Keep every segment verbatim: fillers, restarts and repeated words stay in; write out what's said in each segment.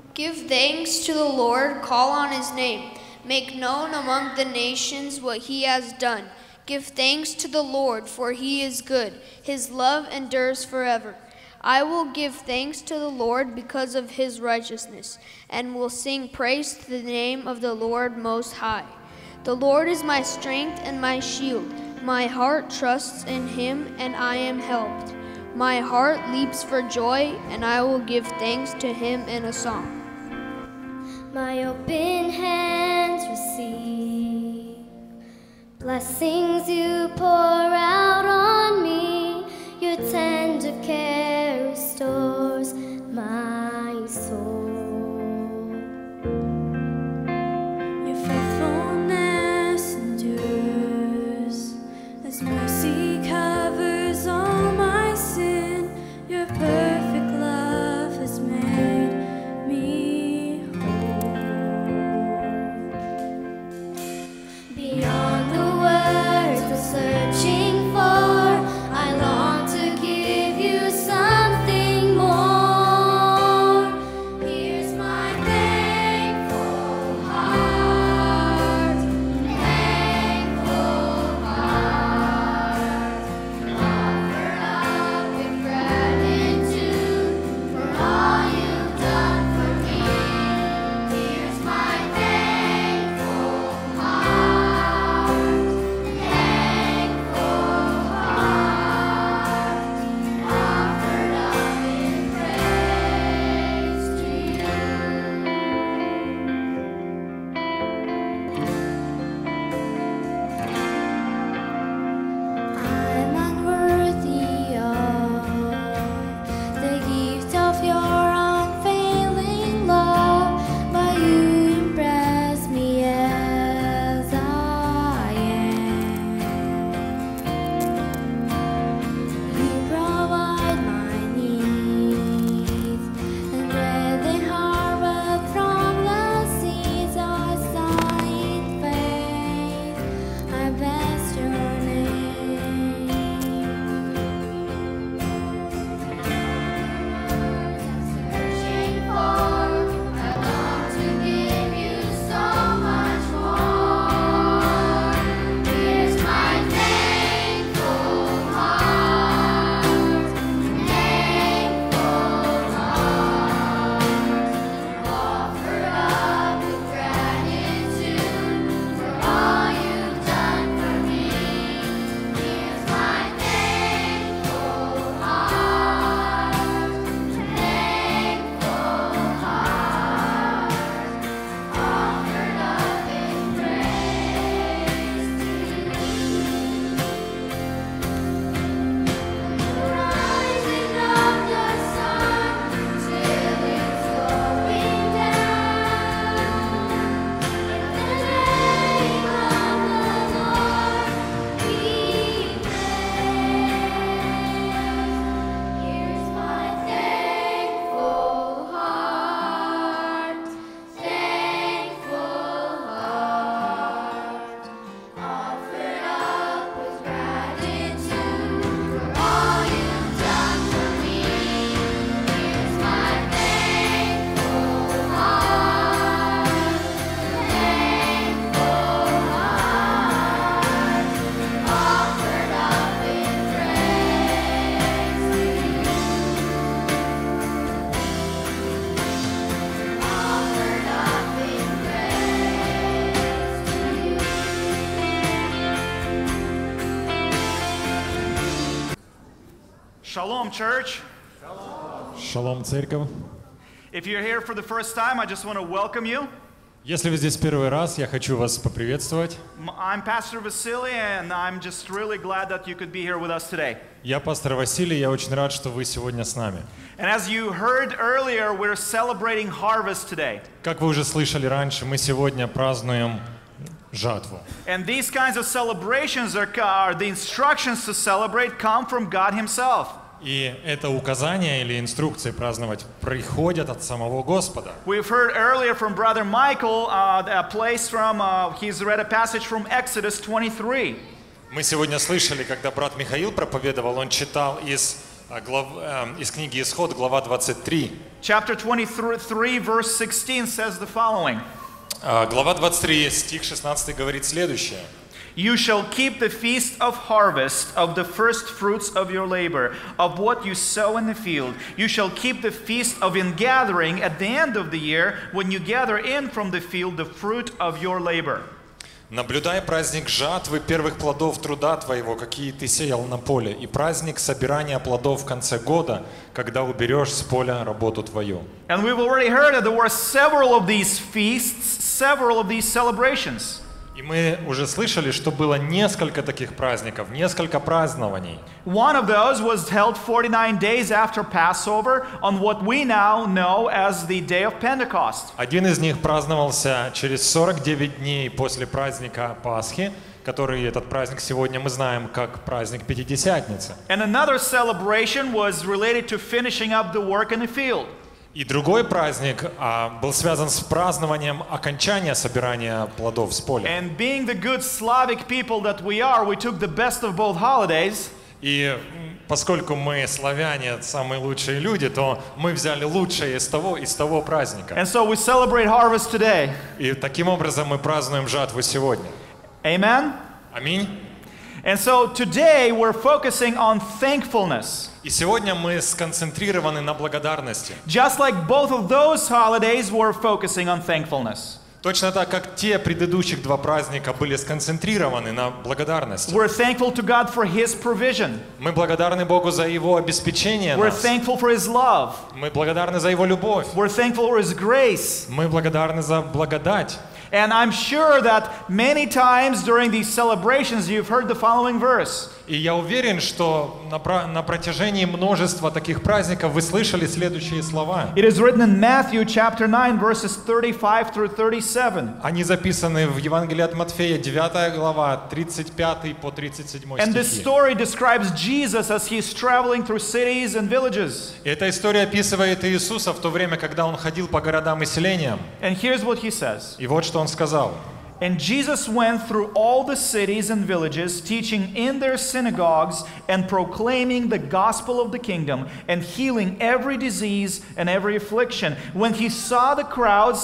Give thanks to the Lord, call on his name. Make known among the nations what he has done. Give thanks to the Lord, for he is good. His love endures forever. I will give thanks to the Lord because of his righteousness, and will sing praise to the name of the Lord Most High. The Lord is my strength and my shield. My heart trusts in him, and I am helped. My heart leaps for joy, and I will give thanks to him in a song. My open hands receive blessings you pour out on me. Your tender care restores my soul. Your faithfulness endures as mercy covers all my sin. Your perfect love has made me beyond the words we're searching for. I long to give you something more. Here's my thankful heart, thankful heart, offered up with gratitude for all you've done for me. Here's my thankful heart, thankful heart, offered up in praise to you. I'm unworthy of the gift of your unfailing love, but you embrace me as I am. You provide my needs, and bread and harvest from the seas. I saw in faith, I bless your name. Searching for, I long to give you so much more. Here's my thankful heart, thankful heart, offered up with gratitude for all you've done for me. Here's my thankful heart, thankful heart, offered up in praise to you. The rising of the sun till it's going down, in the name of the Lord we praise. Here's my thankful heart, thankful heart, offered up with gratitude for all you've done for me. Here's my thankful heart, thankful heart, offered up in praise to you. Offered up in praise to you. Shalom, church. Шалом, церковь. If you're here for the first time, I just want to welcome you. Если вы здесь первый раз, я хочу вас поприветствовать. M- I'm Pastor Vasily, and I'm just really glad that you could be here with us today. Я пастор Василий, я очень рад, что вы сегодня с нами. And as you heard earlier, we're celebrating harvest today. Как вы уже слышали раньше, мы сегодня празднуем жатву. And these kinds of celebrations are, are the instructions to celebrate come from God Himself. И это указания или инструкции праздновать приходят от самого Господа. We've heard earlier from Brother Michael uh, a place from, uh, he's read a passage from Exodus twenty-three. Мы сегодня слышали, когда брат Михаил проповедовал, он читал из, глав, э, из книги Исход, глава двадцать три. Chapter twenty-three, verse sixteen says the following. А, Глава двадцать три, стих шестнадцатый говорит следующее. You shall keep the feast of harvest of the first fruits of your labor, of what you sow in the field. You shall keep the feast of ingathering at the end of the year, when you gather in from the field the fruit of your labor. Наблюдай праздник жатвы первых плодов труда твоего, какие ты сеял на поле, и праздник собирания плодов в конце года, когда уберешь с поля работу твою. And we've already heard that there were several of these feasts, several of these celebrations. И мы уже слышали, что было несколько таких праздников, несколько празднований. One of those was held forty-nine days after Passover on what we now know as the day of Pentecost. Один из них праздновался через сорок девять дней после праздника Пасхи, который этот праздник сегодня мы знаем как праздник Пятидесятницы. And another celebration was related to finishing up the work in the field. И другой праздник а, был связан с празднованием окончания собирания плодов с поля. And being the good Slavic people that we are, we took the best of both holidays. И поскольку мы славяне, самые лучшие люди, то мы взяли лучшее из того, из того праздника. And so we celebrate harvest today. И таким образом мы празднуем жатву сегодня. Amen? Аминь. And so today we're focusing on thankfulness. И сегодня мы сконцентрированы на благодарности. Just like both of those holidays were focusing on thankfulness. Точно так, как те предыдущих два праздника были сконцентрированы на благодарности. We're thankful to God for His provision. Мы благодарны Богу за Его обеспечение We're нас. thankful for His love. Мы благодарны за Его любовь. We're thankful for His grace. Мы благодарны за благодать. And I'm sure that many times during these celebrations you've heard the following verse. И я уверен, что на, про- на протяжении множества таких праздников вы слышали следующие слова. It is written in Matthew chapter nine verses thirty-five through thirty-seven. Они записаны в Евангелии от Матфея, девятая глава, тридцать пятый по тридцать седьмой And this стихи. story describes Jesus as He's traveling through cities and villages. Эта история описывает Иисуса в то время, когда Он ходил по городам и селениям. And here's what He says. И вот что Он сказал. And Jesus went through all the cities and villages, teaching in their synagogues and proclaiming the gospel of the kingdom and healing every disease and every affliction. When He saw the crowds,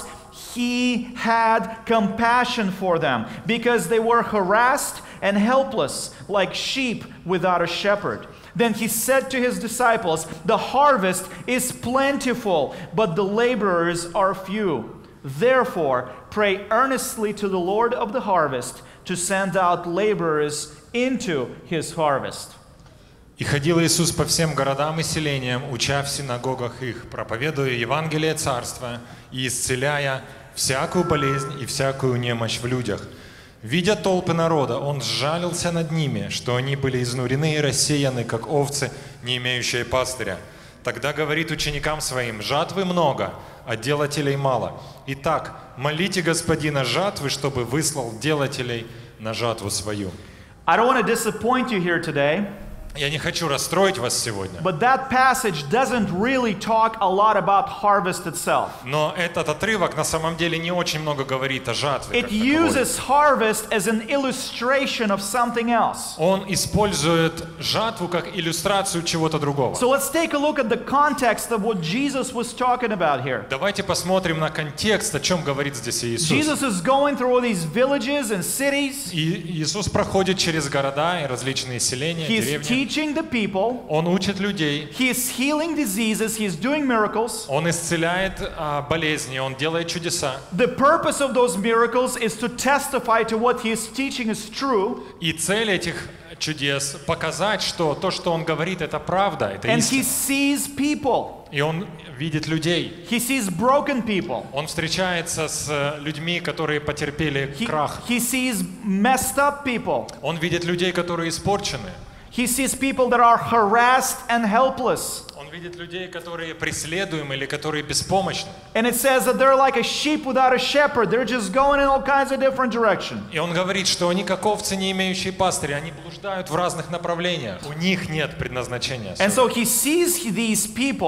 He had compassion for them because they were harassed and helpless like sheep without a shepherd. Then He said to His disciples, "The harvest is plentiful, but the laborers are few. Therefore, pray earnestly to the Lord of the harvest to send out laborers into His harvest." «И ходил Иисус по всем городам и селениям, уча в синагогах их, проповедуя Евангелие Царства и исцеляя всякую болезнь и всякую немощь в людях. Видя толпы народа, Он сжалился над ними, что они были изнурены и рассеяны, как овцы, не имеющие пастыря. Тогда говорит ученикам Своим: жатвы много, а делателей мало. Итак, молите Господина жатвы, чтобы выслал делателей на жатву свою». I don't want to disappoint you here today, Я не хочу расстроить вас сегодня, but that passage doesn't really talk a lot about harvest itself. но этот отрывок на самом деле не очень много говорит о жатве. It как таковой. uses harvest as an illustration of something else. Он использует жатву как иллюстрацию чего-то другого. So let's take a look at the context of what Jesus was talking about here. Давайте посмотрим на контекст, о чем говорит здесь Иисус. Jesus is going through all these villages and cities. И Иисус проходит через города и различные селения, He's деревни. teaching the people. Он учит людей, He is healing diseases. He is doing miracles. он исцеляет а, болезни, он делает чудеса. The purpose of those miracles is to testify to what he is teaching is true. И цель этих чудес показать, что то, что он говорит, это правда, это And he истина. sees people. И он видит людей. He sees broken people. Он встречается с людьми, которые потерпели He, крах. he sees messed up people. Он видит людей, которые испорчены. He sees people that are harassed and helpless. Он видит людей, которые преследуемы или которые беспомощны. And it says that they're like a sheep without a shepherd. They're just going in all kinds of different directions. И он говорит, что они как овцы, не имеющие пастыря, они блуждают в разных направлениях. У них нет предназначения. And so he sees these people.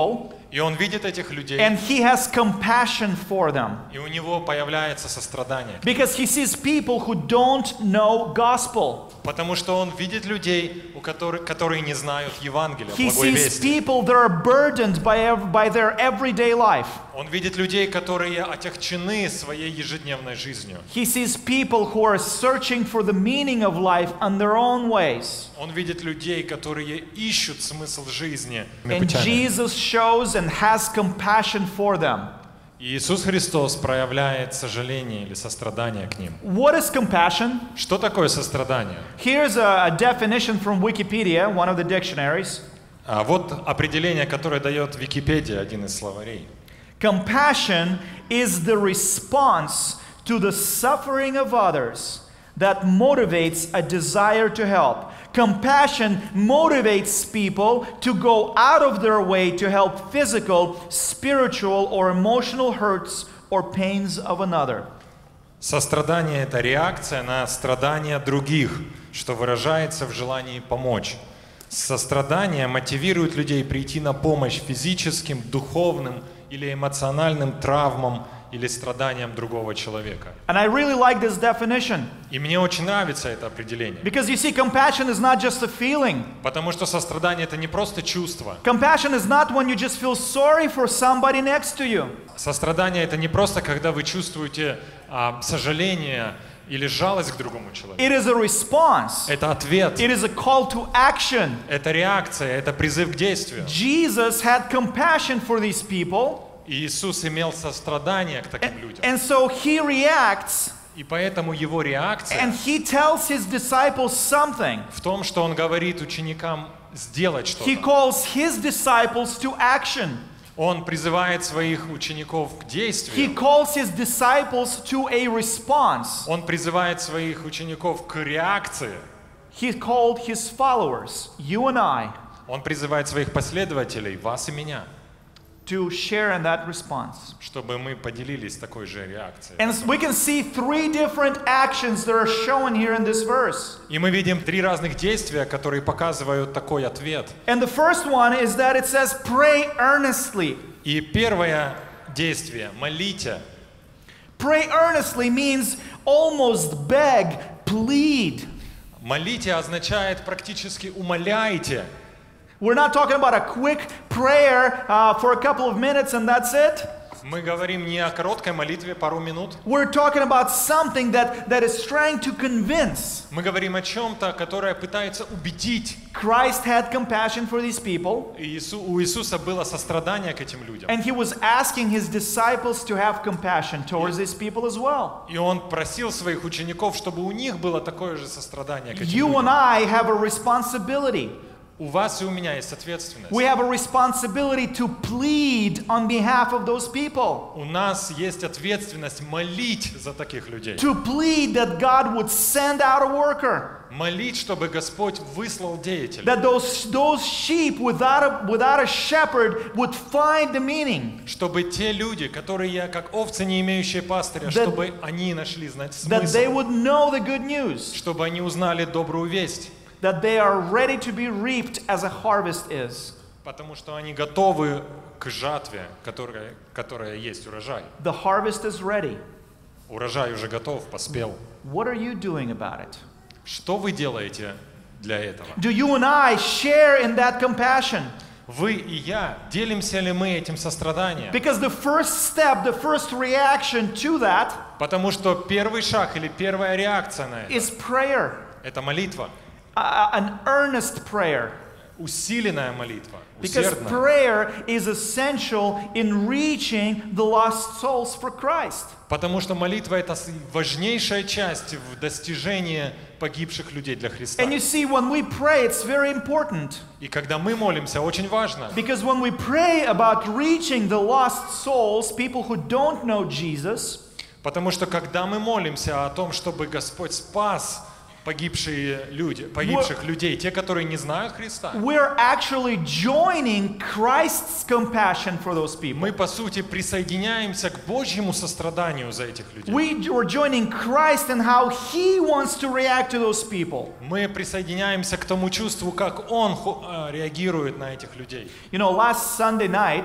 И он видит этих людей, and he has compassion for them. и у него появляется сострадание. Because he sees people who don't know gospel. Потому что он видит людей, у которых, которые не знают Евангелия, He благой sees вести. people that are burdened by, ev- by their everyday life. Он видит людей, которые отягчены своей ежедневной жизнью. He sees people who are searching for the meaning of life on their own ways. Он видит людей, которые ищут смысл жизни. And Jesus shows and has compassion for them. И Иисус Христос проявляет сожаление или сострадание к ним. What is compassion? Что такое сострадание? Here's a, a definition from Wikipedia, one of the dictionaries. А вот определение, которое дает Википедия, один из словарей. Compassion is the response to the suffering of others that motivates a desire to help. Compassion motivates people to go out of their way to help physical, spiritual, or emotional hurts or pains of another. Сострадание – это реакция на страдания других, что выражается в желании помочь. Сострадание мотивирует людей прийти на помощь физическим, духовным или эмоциональным травмам или страданиям другого человека. And I really like this definition И мне очень нравится это определение, because you see, compassion is not just a feeling. потому что сострадание – это не просто чувство. Compassion is not when you just feel sorry for somebody next to you. Сострадание – это не просто, когда вы чувствуете а, сожаление или жалость к другому человеку. It is a response. Это ответ, It is a call to action. это реакция, это призыв к действию. Jesus had compassion for these people, И Иисус имел сострадание к таким людям. and so he reacts И поэтому его реакция and he tells his disciples something. в том, что он говорит ученикам сделать He что-то. calls his disciples to action. Он призывает своих учеников к He действию. calls his disciples to a response. Он призывает своих учеников к реакции. He called his followers, you and I, Он призывает своих последователей, вас и меня, to share in that response. чтобы мы поделились такой же реакцией. And we can see three different actions that are shown here in this verse. И мы видим три разных действия, которые показывают такой ответ. And the first one is that it says, pray earnestly. И первое действие – молите. Pray earnestly means almost beg, plead. Молите означает практически умоляйте. We're not talking about a quick prayer uh, for a couple of minutes and that's it. Мы говорим не о короткой молитве пару минут. We're talking about something that, that is trying to convince. Мы говорим о чем-то, которое пытается убедить. Christ had compassion for these people, И Иису- у Иисуса было сострадание к этим людям. and he was asking his disciples to have compassion towards these people as well. И Он просил своих учеников, чтобы у них было такое же сострадание к этим You and людям. I have a responsibility. У вас и у меня есть ответственность. We have a responsibility to plead on behalf of those people. У нас есть ответственность молить за таких людей. To plead that God would send out a worker. Молить, чтобы Господь выслал деятеля. That those, those sheep without a, without a shepherd would find the meaning. Чтобы те люди, которые как овцы, не имеющие пастыря, That- чтобы они нашли знать That they смысл. would know the good news. Чтобы они узнали добрую весть. That they are ready to be reaped as a harvest is. Потому что они готовы к жатве, которая, которая есть урожай. The harvest is ready. Урожай уже готов, поспел. What are you doing about it? Что вы делаете для этого? Do you and I share in that compassion? Вы и я, делимся ли мы этим состраданием? Because the first step, the first reaction to that Потому что первый шаг или первая реакция на это is prayer. – это молитва. A- an earnest prayer. Усиленная молитва, Because усердная. prayer is essential in reaching the lost souls for Christ. Потому что молитва – это с- важнейшая часть в достижении погибших людей для Христа. And you see, when we pray, it's very important. И когда мы молимся, очень важно, Because when we pray about reaching the lost souls, people who don't know Jesus, потому что когда мы молимся о том, чтобы Господь спас погибшие люди, погибших людей, те, которые не знают Христа, we're actually joining Christ's compassion for those people. мы, по сути, присоединяемся к Божьему состраданию за этих людей. We are joining Christ and how He wants to react to those people. Мы присоединяемся к тому чувству, как Он хо- а, реагирует на этих людей. You know, last Sunday night,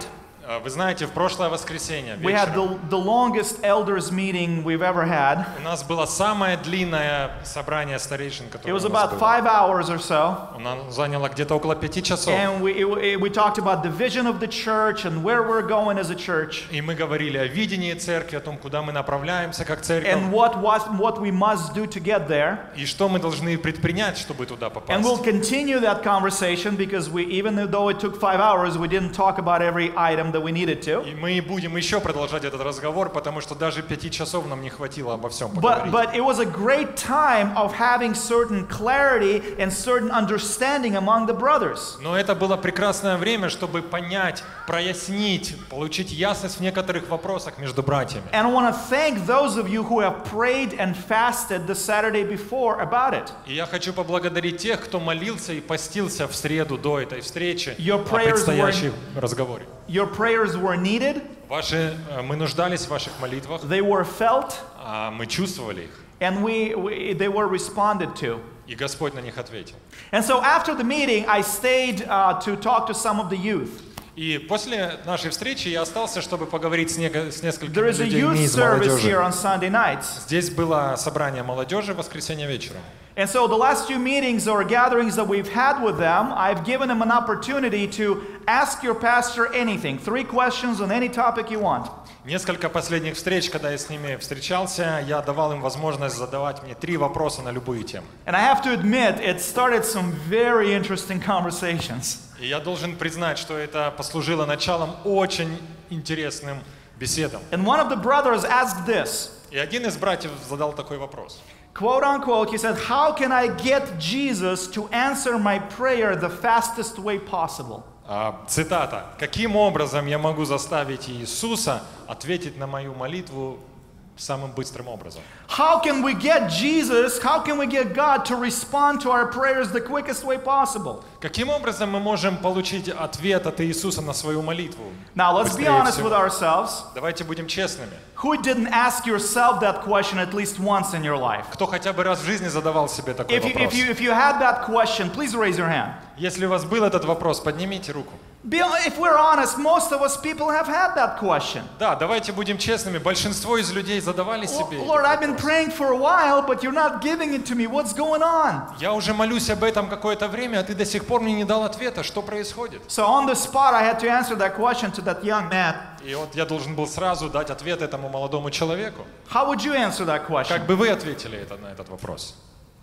А, Вы знаете, в прошлое воскресенье we had вечером the, the longest elders meeting we've ever had. у нас было самое длинное собрание старейшин, It которое was у нас about было. five hours or so. Оно заняло где-то около пяти часов. And we, it- we talked about the vision of the church and where we're going as a church. И мы говорили о видении церкви, о том, куда мы направляемся как церковь, And what, what, what we must do to get there. и что мы должны предпринять, чтобы туда And we'll попасть. continue that conversation because we, even though it took five hours, we didn't talk about every item that we needed to. И мы будем еще продолжать этот разговор, потому что даже пяти часов нам не хватило обо всем But, поговорить. but it was a great time of having certain clarity and certain understanding among the brothers. Но это было прекрасное время, чтобы понять, прояснить, получить ясность в некоторых вопросах между братьями. And I want to thank those of you who have prayed and fasted the Saturday before about it. И я хочу поблагодарить тех, кто молился и постился в среду до этой встречи Your о prayers предстоящем разговоре. Your prayers were needed, Ваши, э, мы нуждались в ваших молитвах, they were felt, а мы чувствовали их, and we, we, they were responded to. и Господь на них ответил. And so after the meeting, I stayed uh, to talk to some of the youth. И после нашей встречи я остался, чтобы поговорить с, неко- с несколькими There is a людьми youth из service here молодежи. on Sunday nights. Здесь было собрание молодежи в воскресенье вечером. And so the last few meetings or gatherings that we've had with them, I've given them an opportunity to ask your pastor anything. Three questions on any topic you want. Несколько последних встреч, когда я с ними встречался, я давал им возможность задавать мне три вопроса на любые темы. And I have to admit, it started some very interesting conversations. И я должен признать, что это послужило началом очень интересным беседам. And one of the brothers asked this, И один из братьев задал такой вопрос. quote unquote, he said, how can I get Jesus to answer my prayer the fastest way possible? А, Цитата. «Каким образом я могу заставить Иисуса ответить на мою молитву самым быстрым образом?» How can we get Jesus, how can we get God to respond to our prayers the quickest way possible? Каким образом мы можем получить ответ от Иисуса на свою молитву? Now, let's be Быстрее honest всего. with ourselves. Давайте будем честными. Who didn't ask yourself that question at least once in your life? Кто хотя бы раз в жизни задавал себе такой If you, if вопрос? you, if you had that question, please raise your hand. Если у вас был этот вопрос, поднимите руку. Be, if we're honest, most of us people have had that question. Да, давайте будем честными. Большинство из людей задавали себе этот Lord, I've been вопрос. praying for a while, but you're not giving it to me. What's going on? Я уже молюсь об этом какое-то время, а ты до сих пор мне не дал ответа. Что происходит? So on the spot, I had to answer that question to that young man. И вот я должен был сразу дать ответ этому молодому человеку. How would you answer that question? Как бы вы ответили это, на этот вопрос?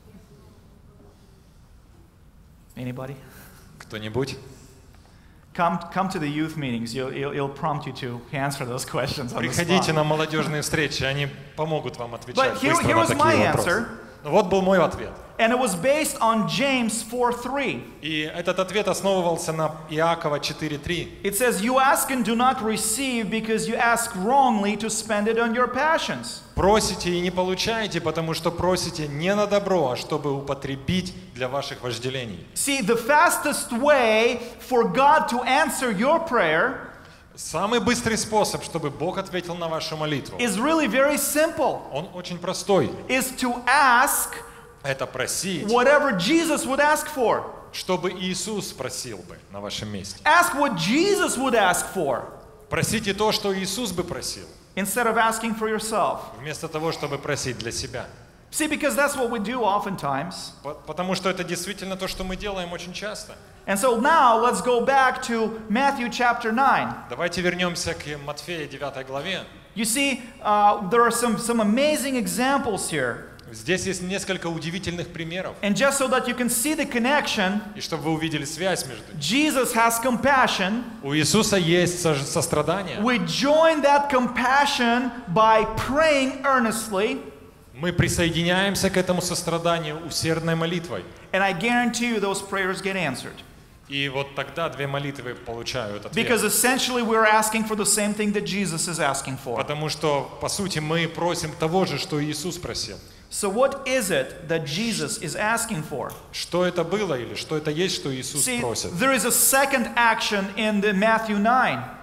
Anybody? Кто-нибудь? Come, come to the youth meetings. You'll, it'll, it'll prompt you to answer those questions on the Приходите spot. на молодежные встречи, они помогут вам отвечать But here, быстро here на was my такие answer, вопросы. Ну, вот был мой ответ. and it was based on James four three. И этот ответ основывался на Иакова четыре три. It says, you ask and do not receive because you ask wrongly to spend it on your passions. Просите и не получаете, потому что просите не на добро, а чтобы употребить для ваших вожделений. See, the fastest way for God to answer your prayer Самый быстрый способ, чтобы Бог ответил на вашу молитву, is really very simple. он очень простой. Is to ask Это просить, whatever Jesus would ask for. чтобы Иисус просил бы на вашем месте. Ask what Jesus would ask for Просите то, что Иисус бы просил, instead of asking for yourself. вместо того, чтобы просить для себя. See, because that's what we do oftentimes. По- Потому что это действительно то, что мы делаем очень часто. And so now let's go back to Matthew chapter nine. Давайте вернемся к Матфея девятой главе. You see, uh, there are some, some amazing examples here. Здесь есть несколько удивительных примеров. And just so that you can see the connection, И чтобы вы увидели связь между ними. Jesus has compassion. У Иисуса есть со- сострадание. We join that compassion by praying earnestly. Мы присоединяемся к этому состраданию усердной молитвой. And I guarantee you those prayers get answered. И вот тогда две молитвы получают ответ. Because essentially we're asking for the same thing that Jesus is asking for. Потому что, по сути, мы просим того же, что Иисус просил. So what is it that Jesus is asking for? Что это было или что это есть, что Иисус See, просит? there is a second action in the Matthew nine.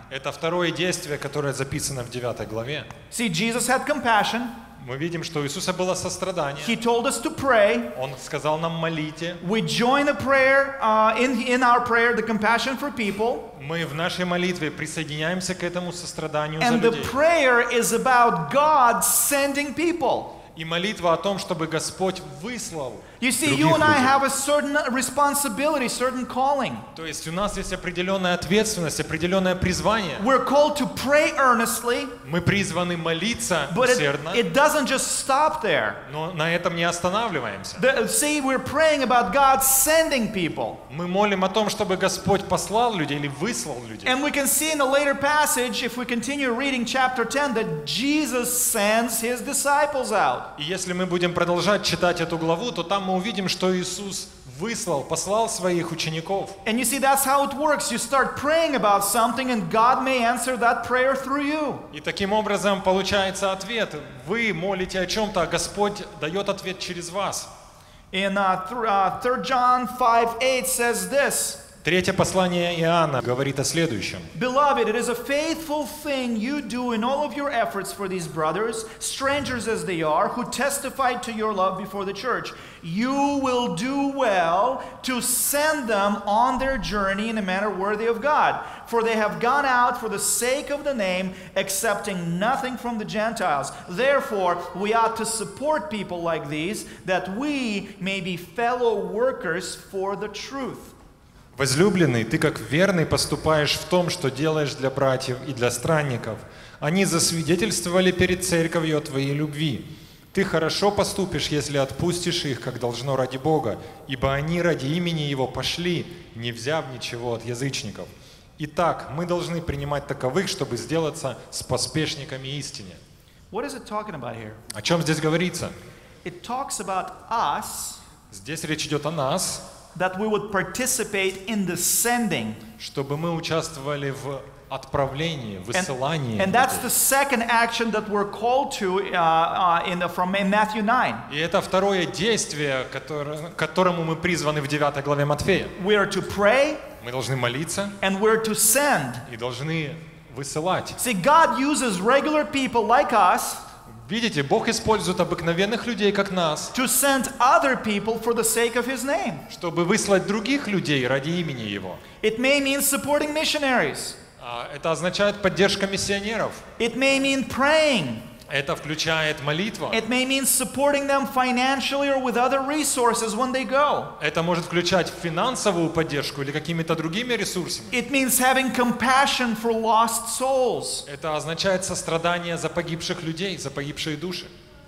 Это второе действие, которое записано в девятой главе. See, Jesus had compassion. Мы видим, что у Иисуса было сострадание. He told us to pray. Он сказал нам молите. We join the prayer, uh, in, in our prayer, the compassion for people. Мы в нашей молитве присоединяемся к этому состраданию за And the людей. prayer is about God sending people. И молитва о том, чтобы Господь выслал You see, других you and I людей. have a certain responsibility, certain calling. То есть у нас есть определенная ответственность, определенное призвание. We're called to pray earnestly, Мы призваны молиться but it, усердно, it doesn't just stop there. но на этом не останавливаемся. The, see, we're praying about God sending people. Мы молим о том, чтобы Господь послал людей или выслал людей. And we can see in a later passage, if we continue reading chapter ten, that Jesus sends his disciples out. И если мы будем продолжать читать эту главу, то там мы увидим, что Иисус выслал, послал своих учеников. And you see, that's how it works. You start praying about something, and God may answer that prayer through you. И таким образом получается ответ. Вы молите о чем-то, а Господь дает ответ через вас. In uh, th- uh, third John five eight says this. Третье послание Иоанна говорит о следующем. Beloved, it is a faithful thing you do in all of your efforts for these brothers, strangers as they are, who testified to your love before the church. You will do well to send them on their journey in a manner worthy of God. For they have gone out for the sake of the name, accepting nothing from the Gentiles. Therefore, we ought to support people like these, that we may be fellow workers for the truth. Возлюбленный, ты как верный поступаешь в том, что делаешь для братьев и для странников. Они засвидетельствовали перед церковью о твоей любви. Ты хорошо поступишь, если отпустишь их, как должно ради Бога, ибо они ради имени Его пошли, не взяв ничего от язычников. Итак, мы должны принимать таковых, чтобы сделаться споспешниками истине. What is it talking about here? О чем здесь говорится? It talks about us, Здесь речь идет о нас, that we would participate in the sending. чтобы мы участвовали в отправлении, And, высылании. and that's the людей. second action that we're called to uh, uh, in the, from in Matthew nine. И это второе действие, которое, к которому мы призваны в девятой главе Матфея. We are to pray Мы должны молиться and we're to send. и должны высылать. See, God uses regular people like us Видите, Бог использует обыкновенных людей, как нас, to send other people for the sake of His name. чтобы выслать других людей ради имени Его. It may mean supporting missionaries. А Это означает поддержка миссионеров. It may mean praying. Это включает молитву. It may mean supporting them financially or with other resources when they go. Это может включать финансовую поддержку или какими-то другими ресурсами. It means having compassion for lost souls. Это означает сострадание за погибших людей, за погибшие души.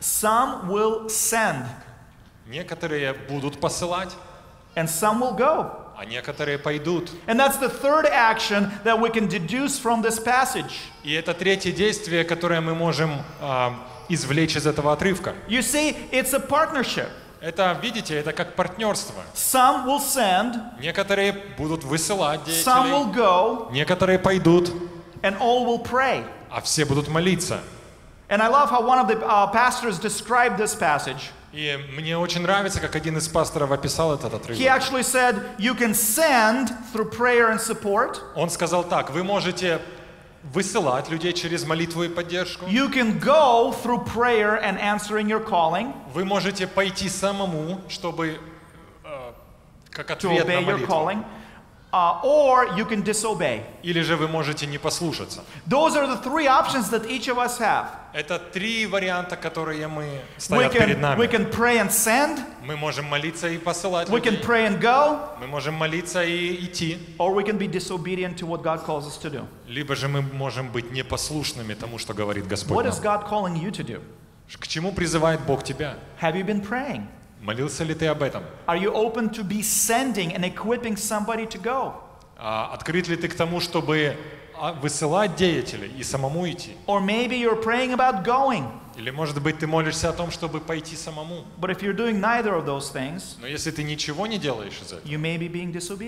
Some will send Некоторые будут посылать, and some will go. а некоторые пойдут. And that's the third action that we can deduce from this passage. И это третье действие, которое мы можем а, извлечь из этого отрывка. You see, it's a partnership. Это, видите, это как партнерство. Some will send, Некоторые будут высылать some will деятелей, go, некоторые пойдут, and all will pray. а все будут молиться. And I love how one of the uh, pastors described this passage. И мне очень нравится, как один из пасторов описал этот He отрывок. actually said, you can send through prayer and support. Он сказал так: вы можете высылать людей через молитву и поддержку. You can go through prayer and answering your calling Вы можете пойти самому, чтобы э, как to ответ на obey your молитву. calling, uh, or you can disobey. Или же вы можете не послушаться. Those are the three options that each of us have. Это три варианта, которые мы We стоят перед can, нами. we can pray and send, Мы можем молиться и посылать we can людей. pray and go, Мы можем молиться и идти. or we can be disobedient to what God calls us to do. Либо же мы можем быть непослушными тому, что говорит Господь What нам. is God calling you to do? К чему призывает Бог тебя? Have you been praying? Молился ли ты об этом? Are you open to be sending and equipping somebody to go? А открыт ли ты к тому, чтобы а, высылать деятелей и самому идти? Or maybe you're praying about going, Или, может быть, ты молишься о том, чтобы пойти самому? but if you're doing neither of those things, Но если ты ничего не делаешь из этого, you may be being disobedient.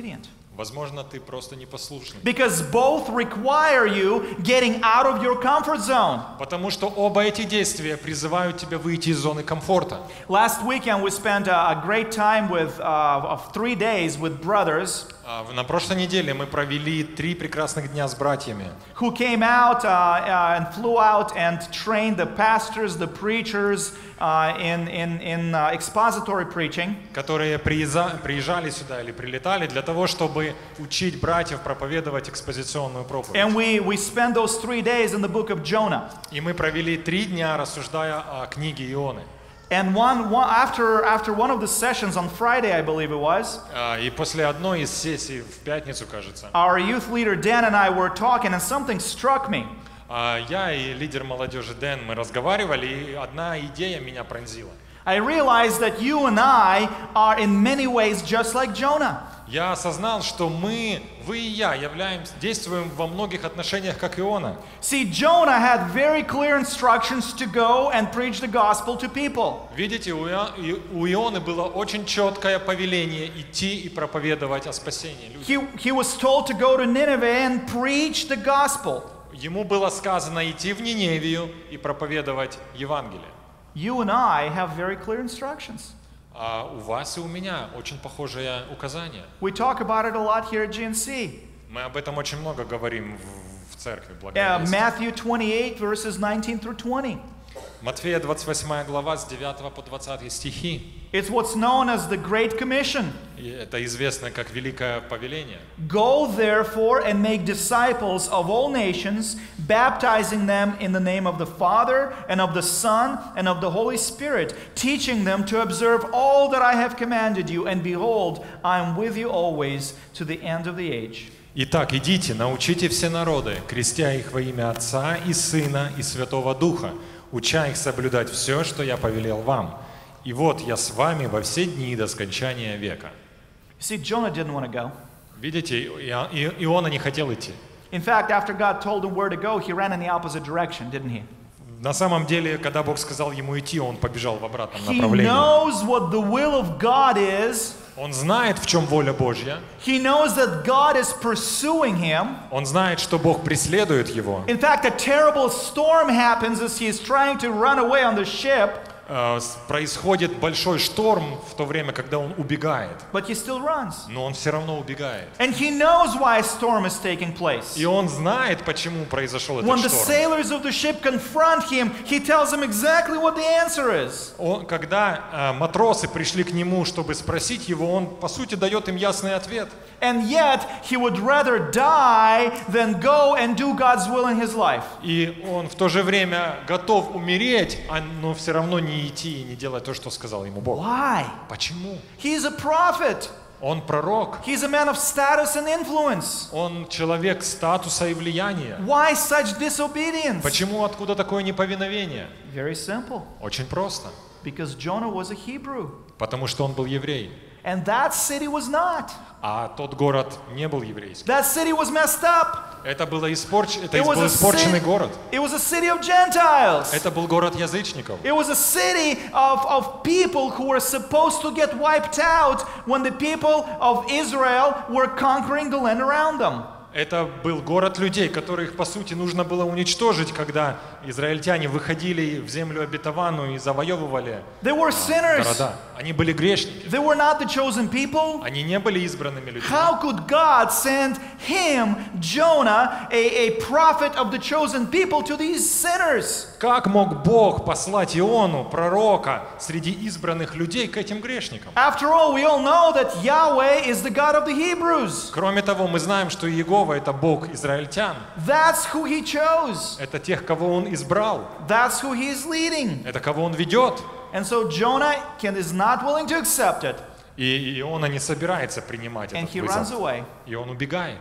Возможно, ты просто непослушный. Because both require you getting out of your comfort zone. Потому что оба эти действия призывают тебя выйти из зоны комфорта. Last weekend we spent a, a great time with uh, of three days with brothers А, На прошлой неделе мы провели три прекрасных дня с братьями, who came out uh, uh, and flew out and trained the pastors, the preachers uh, in in in uh, expository preaching. которые приеза- приезжали сюда или прилетали для того, чтобы учить братьев проповедовать экспозиционную проповедь. And we we spent those three days in the book of Jonah. И мы провели три дня, рассуждая о книге Ионы. And one, one after after one of the sessions on Friday, I believe it was, А, И после одной из сессий в пятницу, кажется, our youth leader Dan and I were talking, and something struck me. а, я и лидер молодежи Дэн, мы разговаривали, и одна идея меня пронзила. I realized that you and I are in many ways just like Jonah. Я осознал, что мы, вы и я, являемся, действуем во многих отношениях, как Иона. See, Jonah had very clear instructions to go and preach the gospel to people. Видите, у Ио- и- у Ионы было очень четкое повеление идти и проповедовать о спасении людям. He, he was told to go to Nineveh and preach the gospel. Ему было сказано идти в Ниневию и проповедовать Евангелие. You and I have very clear instructions. А у вас и у меня очень похожее указание. We talk about it a lot here at G N C. Мы об этом очень много говорим в, в церкви. Uh, Благовестия. Matthew twenty-eight, verses nineteen through twenty. Матфея двадцать восьмая глава с девятого по двадцатый стихи. It's what's known as the Great Commission. И это известно как Великое Повеление. Go therefore and make disciples of all nations, baptizing them in the name of the Father and of the Son and of the Holy Spirit, teaching them to observe all that I have commanded you, and behold, I am with you always to the end of the age. Итак, идите, научите все народы, крестя их во имя Отца и Сына и Святого Духа, уча их соблюдать все, что я повелел вам. И вот я с вами во все дни до скончания века. You see, Jonah didn't want to go. Видите, Ио- И- Иона не хотел идти. In fact, after God told him where to go, he ran in the opposite direction, didn't he? На самом деле, когда Бог сказал ему идти, он побежал в обратном He направлении. knows what the will of God is. Он знает, в чем воля Божья. He knows that God is pursuing him. Он знает, что Бог преследует его. In fact, a terrible storm happens as he is trying to run away on the ship, Э, с- Происходит большой шторм в то время, когда он убегает. but he still runs. Но он все равно убегает. And he knows why a storm is taking place. И он знает, почему произошел этот When the шторм. sailors of the ship confront him, he tells them exactly what the answer is. Он, когда э, матросы пришли к нему, чтобы спросить его, он, по сути, дает им ясный ответ. And yet, he would rather die than go and do God's will in his life. И он в то же время готов умереть, а- но все равно не идти и не делать то, что сказал ему Бог. Why? Почему? He's a prophet. Он пророк. He's a man of status and influence. Он человек статуса и влияния. Why such disobedience? Почему откуда такое неповиновение? Very simple. Очень просто. Because Jonah was a Hebrew. Потому что он был еврей. And that city was not. А тот город не был еврейским. That city was messed up. Это, было испорч... Это It was был a испорченный city, город. it was a city of Gentiles. Это был город язычников. It was a city of, of people who were supposed to get wiped out when the people of Israel were conquering the land around them. Это был город людей, которых, по сути, нужно было уничтожить, когда израильтяне выходили в землю обетованную и завоевывали They were sinners. города. Они были грешники. They were not the chosen people. Они не были избранными людьми. How could God send him, Jonah, a, a prophet of the chosen people, to these sinners? Как мог Бог послать Иону, пророка, среди избранных людей к этим грешникам? After all, we all know that Yahweh is the God of the Hebrews. Кроме того, мы знаем, что Иегова — это Бог израильтян. That's who he chose. Это тех, кого Он избрал. That's who he is leading. Это кого Он ведет. And so Jonah can, is not willing to accept it. И Иона не собирается принимать And этот he runs вызов. away. И он убегает.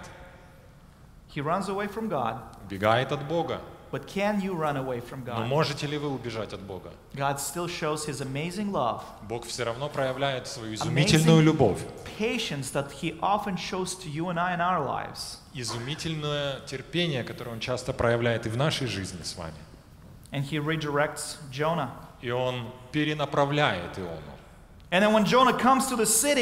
He runs away from God. Убегает от Бога. But can you run away from Но God? можете ли вы убежать от Бога? God still shows his amazing love, Бог все равно проявляет свою изумительную любовь. patience that he often shows to you and I in our lives. Изумительное терпение, которое Он часто проявляет и в нашей жизни с вами. And he redirects Jonah. И Он перенаправляет Иону. And then when Jonah comes to the city,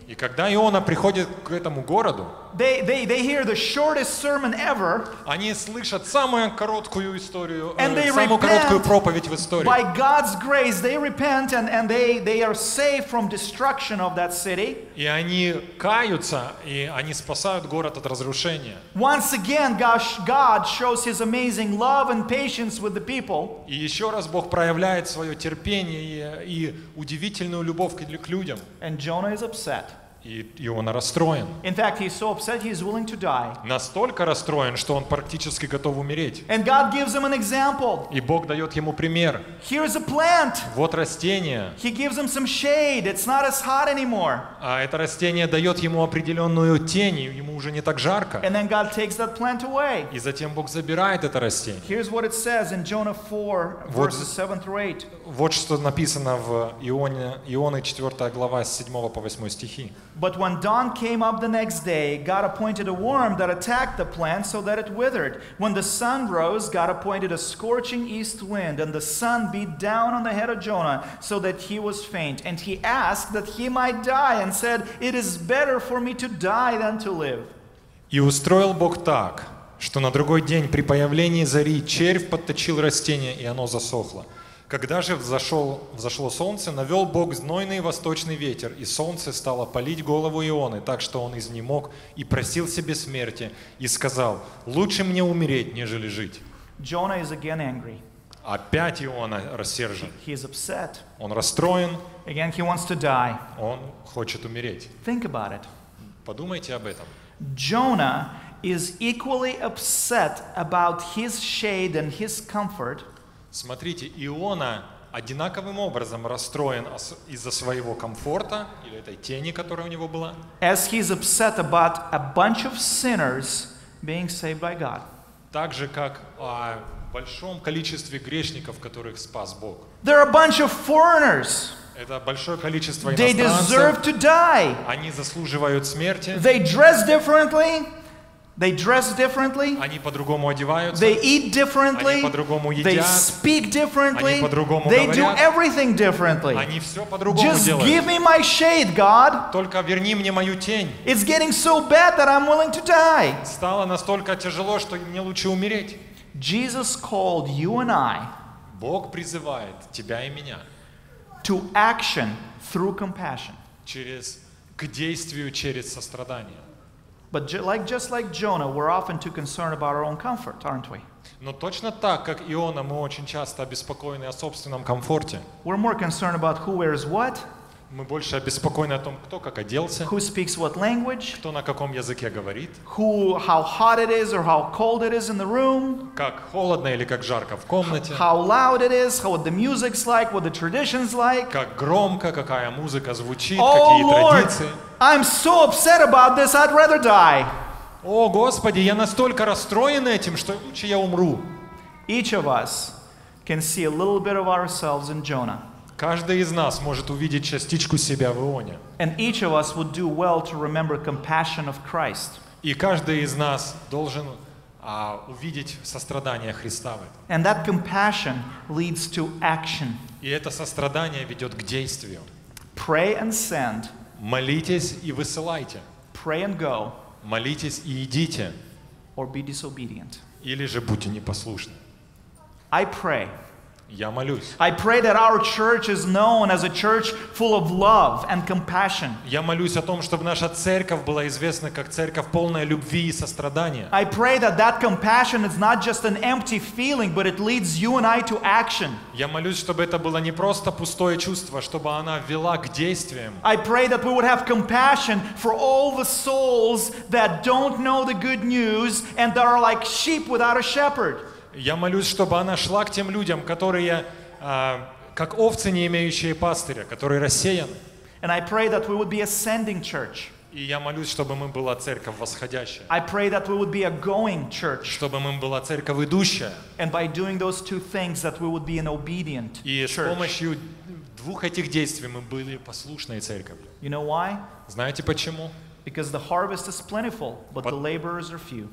И когда Иона приходит к этому городу, they, they, they hear the shortest sermon ever. они слышат самую короткую историю, э, And they самую короткую repent. проповедь в истории. By God's grace, they repent and, and they, they are saved from destruction of that city. И они каются, и они спасают город от разрушения. Once again, God, God shows His amazing love and patience with the people. И еще раз Бог проявляет свое терпение и, и удивительную любовь к, к людям. And Jonah is upset. И Иона расстроен. In fact, he's so upset he is willing to die. Настолько расстроен, что он практически готов умереть. And God gives him an example. И Бог дает ему пример. Here's a plant. Вот растение. He gives him some shade. It's not as hot anymore. А это растение дает ему определенную тень, и ему уже не так жарко. And then God takes that plant away. И затем Бог забирает это растение. Here's what it says in Jonah four, Вот- verses seven through eight. Вот что написано в Ионе, Ионы четвёртая глава с седьмого по восьмой стихи. But when dawn came up the next day, God appointed a worm that attacked the plant so that it withered. When the sun rose, God appointed a scorching east wind, and the sun beat down on the head of Jonah so that he was faint. And he asked that he might die, and said, "It is better for me to die than to live." И устроил Бог так, что на другой день при появлении зари червь подточил растение, и оно засохло. Когда же взошел, взошло солнце, навел Бог знойный восточный ветер, и солнце стало палить голову Ионы, так что он изнемог и просил себе смерти, и сказал: «Лучше мне умереть, нежели жить». Jonah is again angry. Опять Иона рассержен. He is upset. Он расстроен, Again, he wants to die. он хочет умереть. Think about it. Подумайте об этом. Jonah is equally upset about his shade and his comfort Смотрите, Иона одинаковым образом расстроен ос- из-за своего комфорта или этой тени, которая у него была, as he's upset about a bunch of sinners being saved by God. так же, как о большом количестве грешников, которых спас Бог. They're a bunch of foreigners. Это большое количество They deserve иностранцев. to die. Они заслуживают смерти. They dress differently. They dress differently. Они по-другому одеваются. They eat differently. Они по-другому They едят. speak differently. Они по-другому They do говорят. everything differently. Они все по-другому Just give делают. me my shade, God. Только верни мне мою тень. It's getting so bad that I'm willing to die. Стало настолько тяжело, что мне лучше умереть. Jesus called you and I Бог призывает тебя и меня to action through compassion. через, к действию через сострадание. But ju- like, just like Jonah, we're often too concerned about our own comfort, aren't we? Но точно так, как Иона, мы очень часто обеспокоены о собственном комфорте. We're more concerned about who wears what, Мы больше обеспокоены о том, кто как оделся, who speaks what language, кто на каком языке говорит, who, how hot it is or how cold it is in the room, как холодно или как жарко в комнате, how loud it is, how what the music's like, what the tradition's like. как громко, какая музыка звучит, Oh какие Lord, традиции. I'm so upset about this, I'd rather die. О, Господи, я настолько расстроен этим, что лучше я умру. Each of us can see a little bit of ourselves in Jonah. Каждый из нас может увидеть частичку себя в Ионе. And each of us would do well to remember compassion of Christ. И каждый из нас должен а, увидеть сострадание Христа в этом. And that compassion leads to action. И это сострадание ведет к действию. Pray and send. Молитесь и высылайте. Pray and go. Молитесь и идите. Or be disobedient. Или же будьте непослушны. I pray. Я молюсь. I pray that our church is known as a church full of love and compassion. Я молюсь о том, чтобы наша церковь была известна как церковь полная любви и сострадания. I pray that that compassion is not just an empty feeling, but it leads you and I to action. Я молюсь, чтобы это было не просто пустое чувство, чтобы она вела к действиям. I pray that we would have compassion for all the souls that don't know the good news and that are like sheep without a shepherd. Я молюсь, чтобы она шла к тем людям, которые, а, как овцы, не имеющие пастыря, которые рассеяны. And I pray that we would be a sending church. И я молюсь, чтобы мы была церковь восходящая, I pray that we would be a going church. чтобы мы была церковь идущая. And by doing those two things, that we would be an obedient И с church. помощью двух этих действий мы были послушной церковью. You know why? Знаете почему? Because the harvest is plentiful, but But- the laborers are few.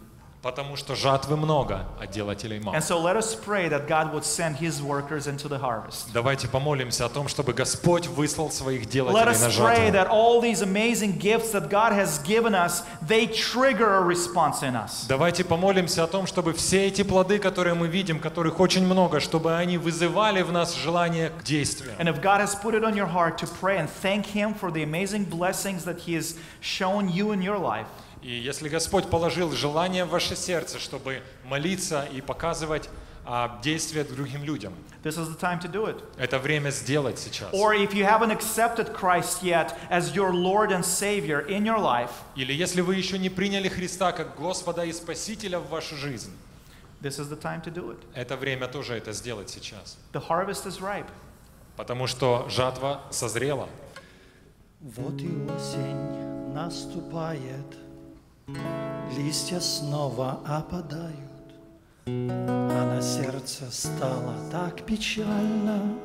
Потому что жатвы много, а делателей мало. And so let us pray that God would send His workers into the harvest. Давайте помолимся о том, чтобы Господь выслал своих Let делателей us на pray жатву. that all these amazing gifts that God has given us, they trigger a response in us. Давайте помолимся о том, чтобы все эти плоды, которые мы видим, которых очень много, чтобы они вызывали в нас желание к действию. And if God has put it on your heart to pray and thank Him for the amazing blessings that He has shown you in your life, И если Господь положил желание в ваше сердце, чтобы молиться и показывать а, действия другим людям, this is the time to do it. это время сделать сейчас. Or if you haven't accepted Christ yet as your Lord and Savior in your life, Или если вы еще не приняли Христа как Господа и Спасителя в вашу жизнь, this is the time to do it. это время тоже это сделать сейчас. The harvest is ripe. Потому что жатва созрела. Вот и осень наступает, листья снова опадают, а на сердце стало так печально.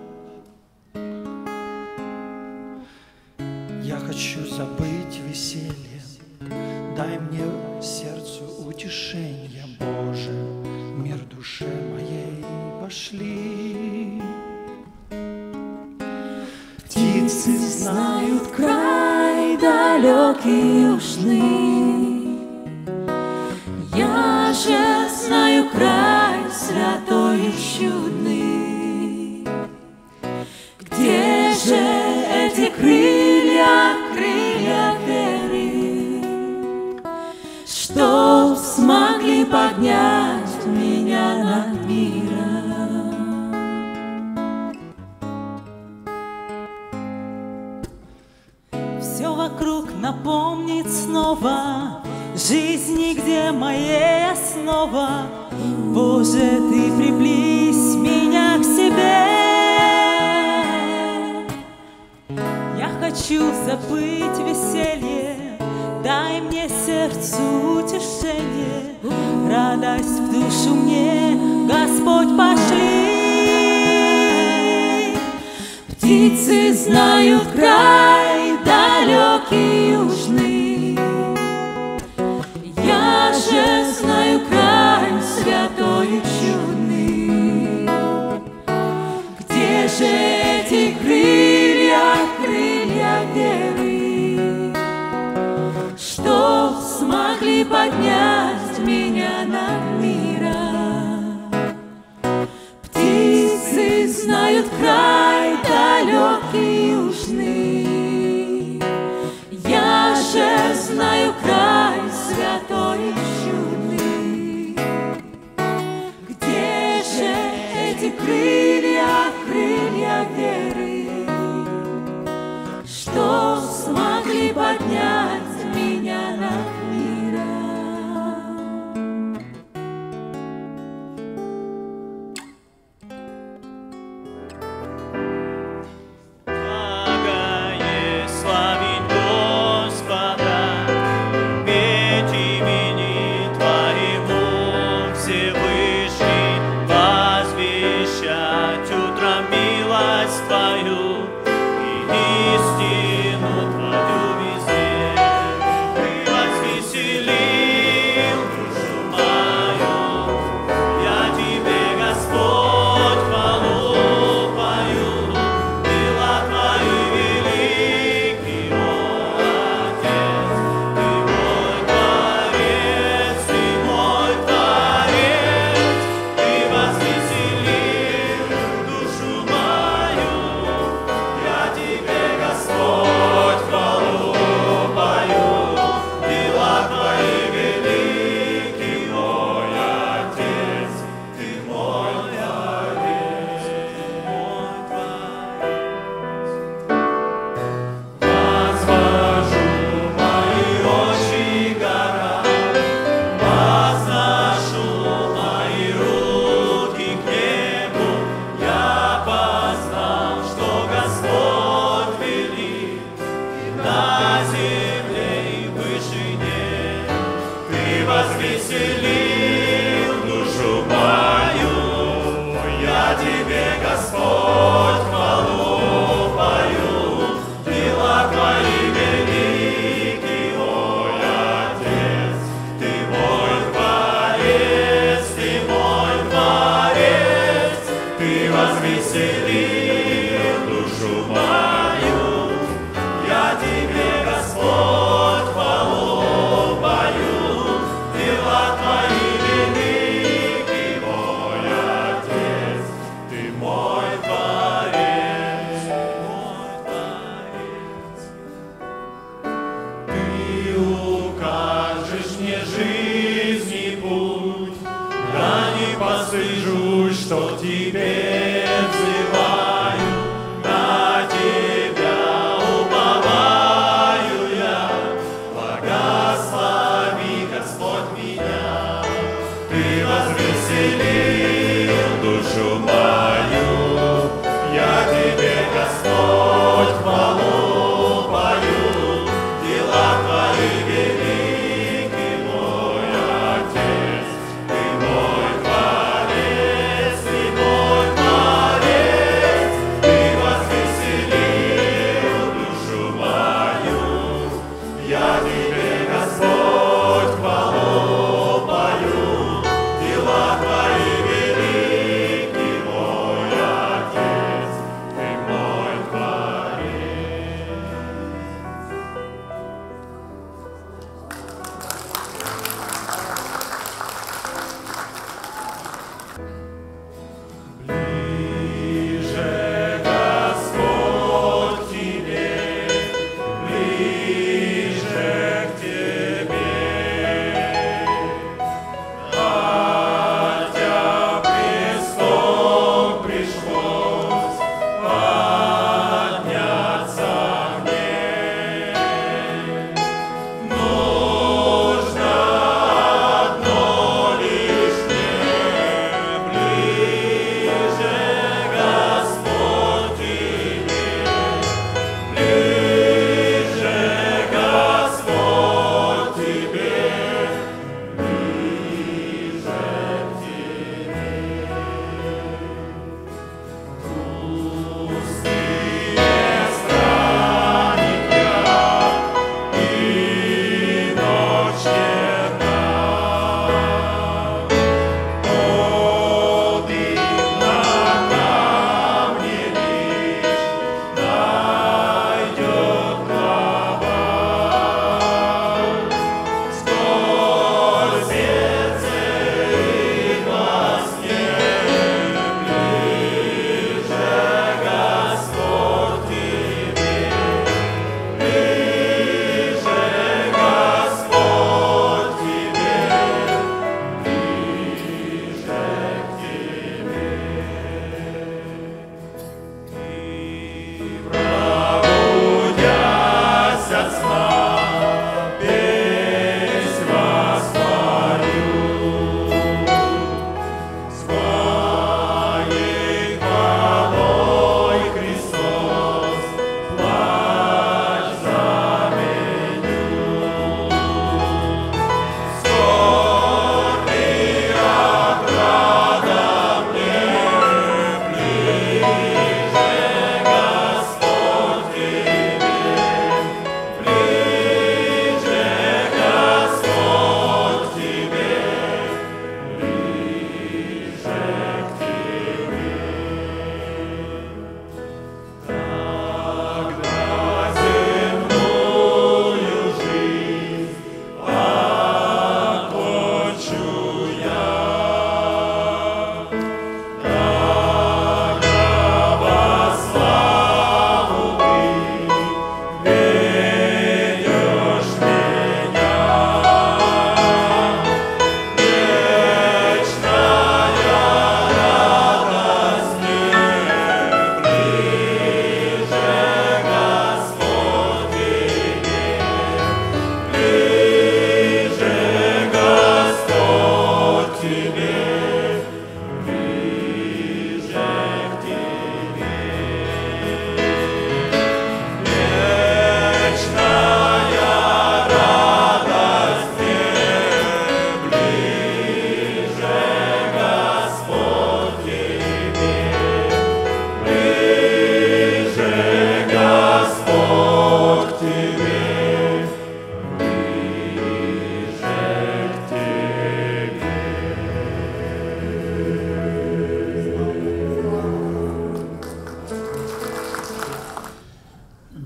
Я хочу забыть веселье, дай мне сердцу утешение, Боже, мир душе моей пошли. Птицы знают край далекий южный, я же знаю край святой и чудный. Где же эти крылья, крылья веры, что смогли поднять меня над миром? Все вокруг напомнит снова жизни, где моей основа. Боже, Ты приблизь меня к себе. Я хочу забыть веселье, дай мне сердцу утешение, радость в душу мне, Господь, пошли. Птицы знают край далекий южный, я же знаю край святой и чудный. Где же эти крылья, крылья веры, что смогли поднять меня над миром? Птицы знают край далекий южный, я же знаю край святой и чудный. Где же эти крылья, крылья веры, что смогли поднять меня над миром? Благое славить Господа, ведь имени Твоему Всевышний возвещать утром милость Твою и истину Твою везде. Ты возвеселил душу мою, я Тебе, Господь, хвалу пою. Дела Твои велики, о Отец, Ты мой Творец, Ты мой Творец. Ты возвеселил душу мою, я Тебе, Господь, хвалу пою. Дела Твои велики, мой Отец, Ты мой Творец, мой Творец. Возвожу мои очи к горам, возношу мои руки к небу. Я познал, что Господь велик и на земле и в вышине. Ты возвеселил душу мою, я Тебе, Господь, хвалу пою. Дела Твои велики, мой Отец, Ты мой Творец. возвеселил душу мою. Я тебе, Господь, хвалу пою. Дела твои велики, мой Отец, ты мой Творец, мой Творец. Ты укажешь мне жизни путь, я не постыжусь, что к тебе взываю, на тебя уповаю я. Благослови, Господь, меня. Ты возвеселил душу мою. Я тебе, Господь, хвалу пою. Дела твои велики, мой Отец. Ты мой Творец, ты мой Творец.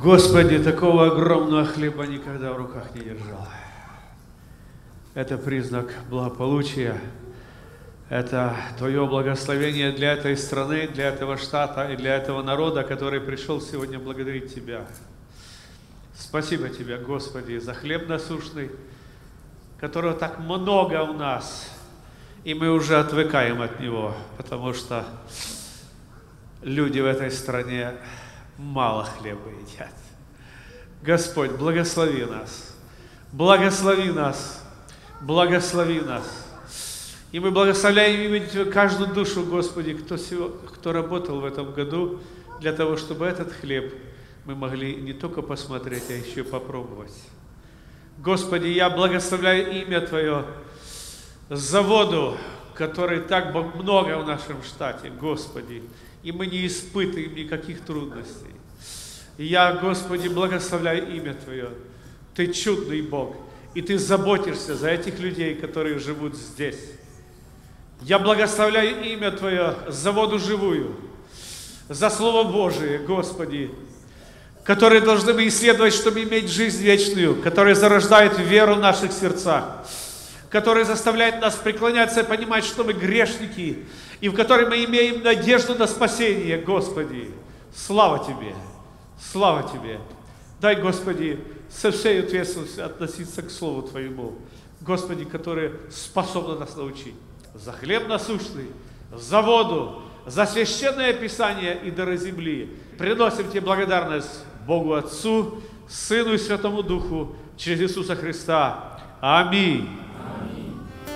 Господи, такого огромного хлеба никогда в руках не держал. Это признак благополучия. Это Твое благословение для этой страны, для этого штата и для этого народа, который пришел сегодня благодарить Тебя. Спасибо Тебе, Господи, за хлеб насущный, которого так много у нас, и мы уже отвыкаем от него, потому что люди в этой стране мало хлеба едят. Господь, благослови нас, благослови нас, благослови нас. И мы благословляем имя каждую душу, Господи, кто, кто работал в этом году, для того, чтобы этот хлеб мы могли не только посмотреть, а еще попробовать. Господи, я благословляю имя Твое заводу, который так много в нашем штате, Господи, и мы не испытываем никаких трудностей. И я, Господи, благословляю имя Твое. Ты чудный Бог, и Ты заботишься за этих людей, которые живут здесь. Я благословляю имя Твое за воду живую, за Слово Божие, Господи, которые должны мы исследовать, чтобы иметь жизнь вечную, которая зарождает веру в наших сердцах, которая заставляет нас преклоняться и понимать, что мы грешники, и в которой мы имеем надежду на спасение, Господи. Слава Тебе! Слава Тебе! Дай, Господи, со всей ответственностью относиться к Слову Твоему, Господи, который способен нас научить. За хлеб насущный, за воду, за священное Писание и дары земли. Приносим Тебе благодарность Богу Отцу, Сыну и Святому Духу через Иисуса Христа. Аминь. Аминь.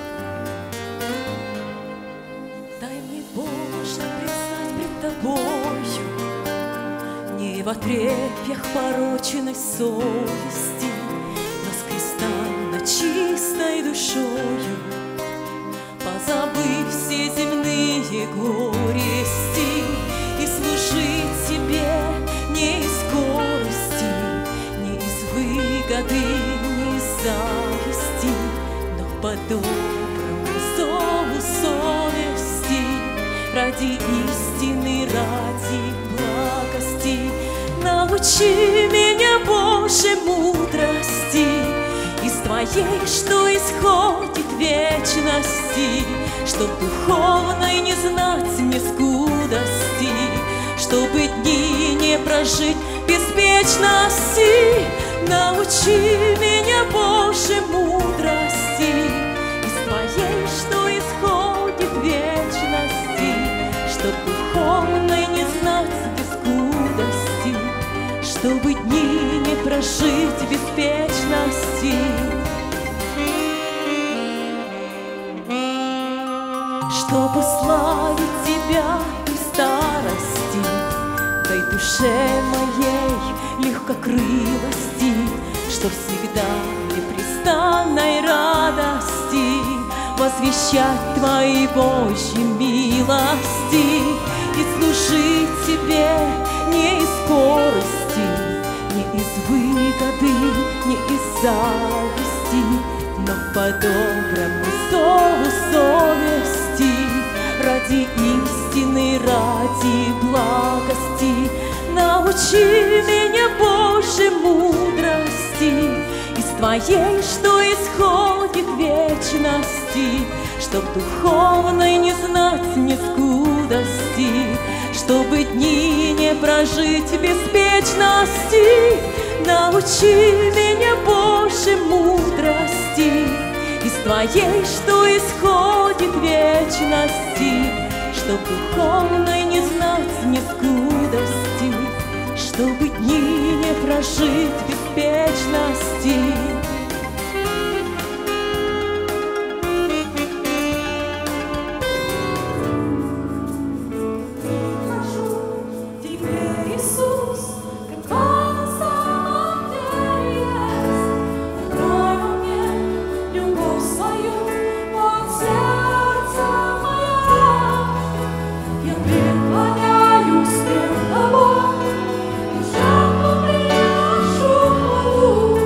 Дай мне, Боже, предстать пред Тобою, не в отрепьях пороченной совести, но с кристально чистой душою, позабыв все земные горести, и служить Тебе не из скорости, не из выгоды, не из зависти, но по доброму зову совести, ради истины, ради благости. Научи меня, Боже, мудрости, из Твоей, что исходит вечности, чтоб духовной не знать мне скудости, чтобы дни не прожить беспечности. Научи меня, Боже, мудрости, из Твоей, что исходит вечности, чтоб духовной не знать скудости, чтобы дни не прожить беспечности. Чтобы славить Тебя при старости, дай душе моей легкокрылости, чтоб всегда непрестанной радости возвещать Твои Божьи милости и служить Тебе не из скорости, не из выгоды, не из зависти, но по доброму зову совести, ради истины, ради благости. Научи меня, Боже, мудрости, из Твоей, что исходит вечности, чтоб духовной не знать мне скудости, чтобы дни не прожить беспечности. Научи меня, Боже, мудрости, из Твоей, что исходит вечности, чтоб духовной не знать мне скудости, чтобы дни не прожить беспечности. Преклоняюсь пред Тобой, и жертву приношу хвалу.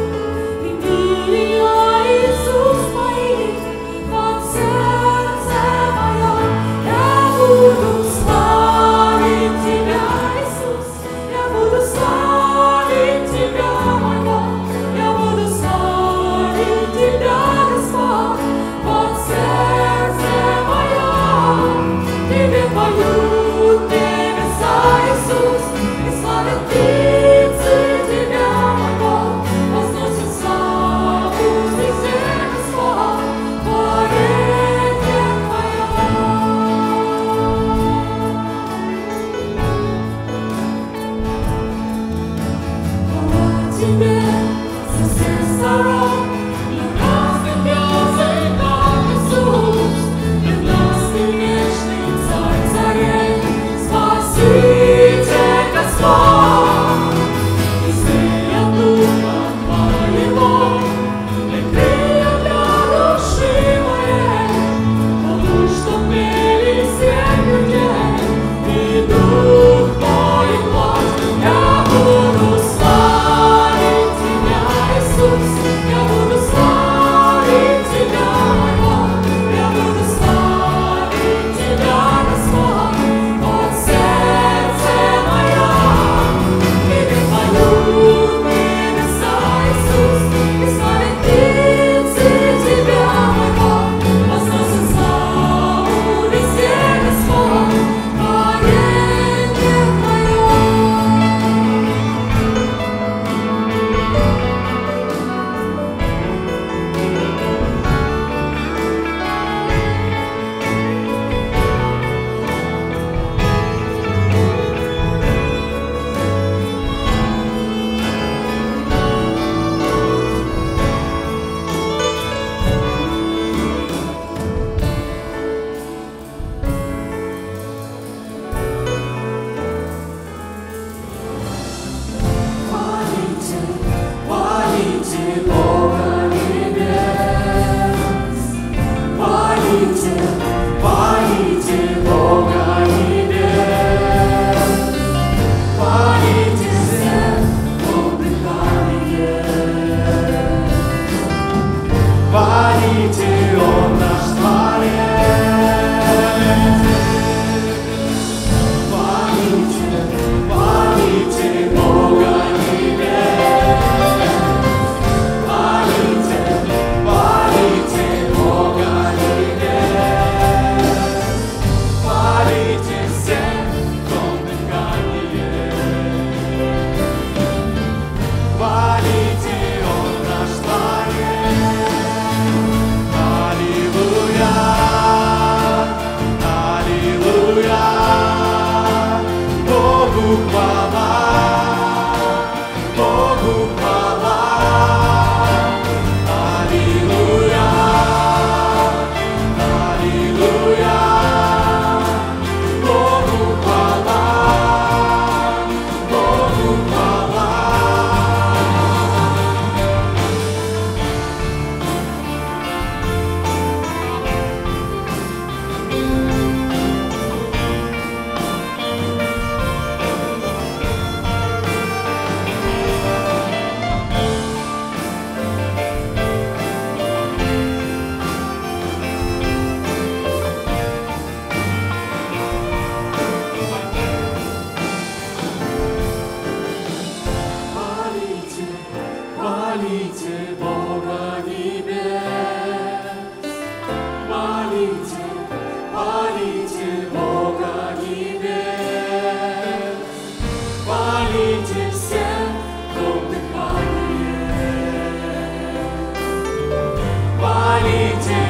Хвалите Бога небес, хвалите, хвалите Бога небес, хвалите всех, кто дыхание, хвалите